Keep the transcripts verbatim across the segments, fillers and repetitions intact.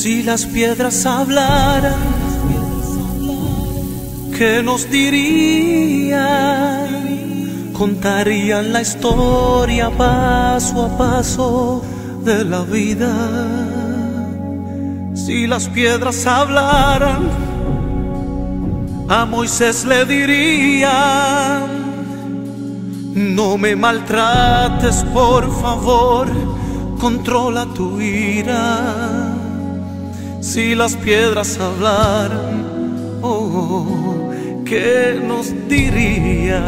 Si las piedras hablaran, ¿qué nos dirían? Contarían la historia paso a paso de la vida. Si las piedras hablaran, a Moisés le dirían: no me maltrates, por favor, controla tu ira. Si las piedras hablaran, oh, ¿qué nos dirían?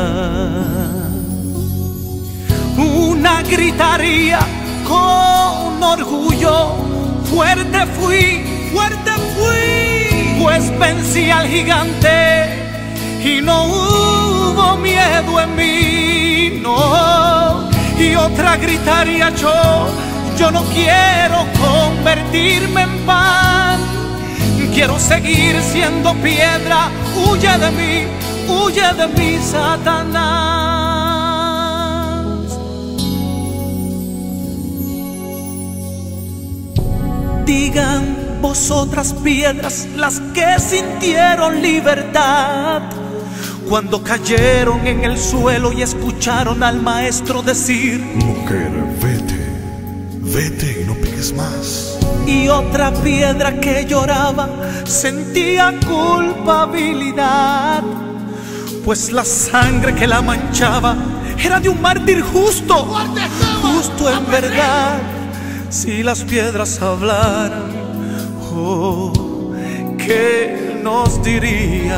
Una gritaría con orgullo: fuerte fui, fuerte fui, pues vencí al gigante y no hubo miedo en mí, no. Y otra gritaría yo: yo no quiero convertirme en pan, quiero seguir siendo piedra. Huye de mí, huye de mí, Satanás. Digan vosotras piedras, las que sintieron libertad, cuando cayeron en el suelo y escucharon al maestro decir: mujer, vete, vete y no peques más. Y otra piedra que lloraba sentía culpabilidad, pues la sangre que la manchaba era de un mártir justo, justo en verdad. Si las piedras hablaran, oh, ¿qué nos dirían?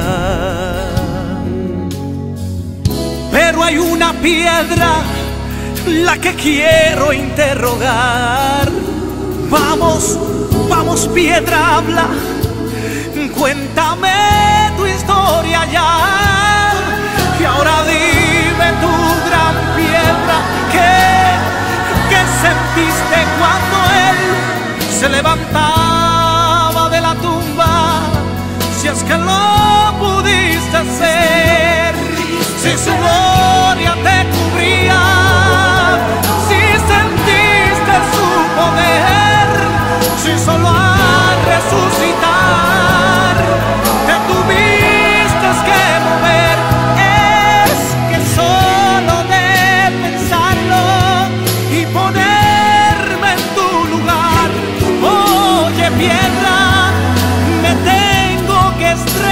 Pero hay una piedra la que quiero interrogar. Vamos, vamos piedra, habla, cuéntame tu historia ya. Y ahora dime tu gran piedra, ¿qué, qué sentiste cuando él se levantaba de la tumba? Si es que lo pudiste hacer, si su gloria te cubría, si sentiste su poder, si solo al resucitar te tuviste que mover. Es que solo de pensarlo y ponerme en tu lugar, oye piedra, me tengo que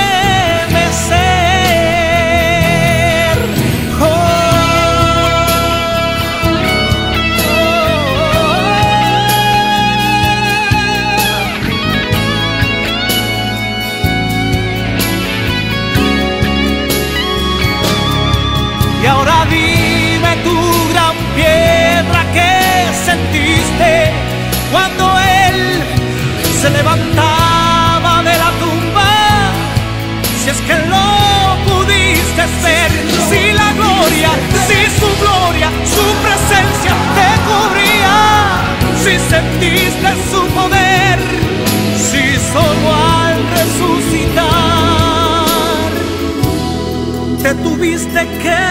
estremecer. Oh, y ahora dime tu gran piedra, ¿qué sentiste cuando él se levantaba de la tumba? Si es que lo pudiste ser, si la gloria, si su gloria, su presencia te cubría, si sentiste su poder, si solo al resucitar te tuviste que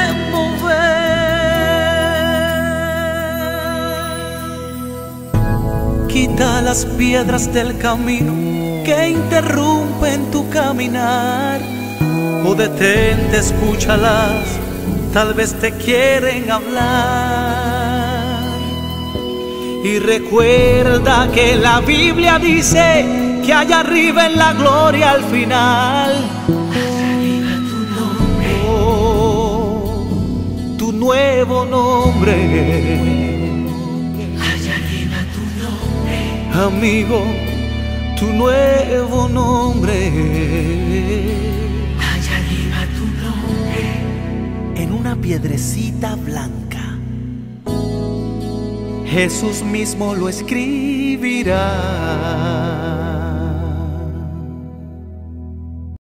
mover. Quita las piedras del camino que interrumpen tu caminar, o detente, escúchalas, tal vez te quieren hablar. Y recuerda que la Biblia dice que allá arriba en la gloria al final, tu nuevo nombre, allá arriba tu nombre, amigo, tu nuevo nombre, allá arriba tu nombre, en una piedrecita blanca, Jesús mismo lo escribirá.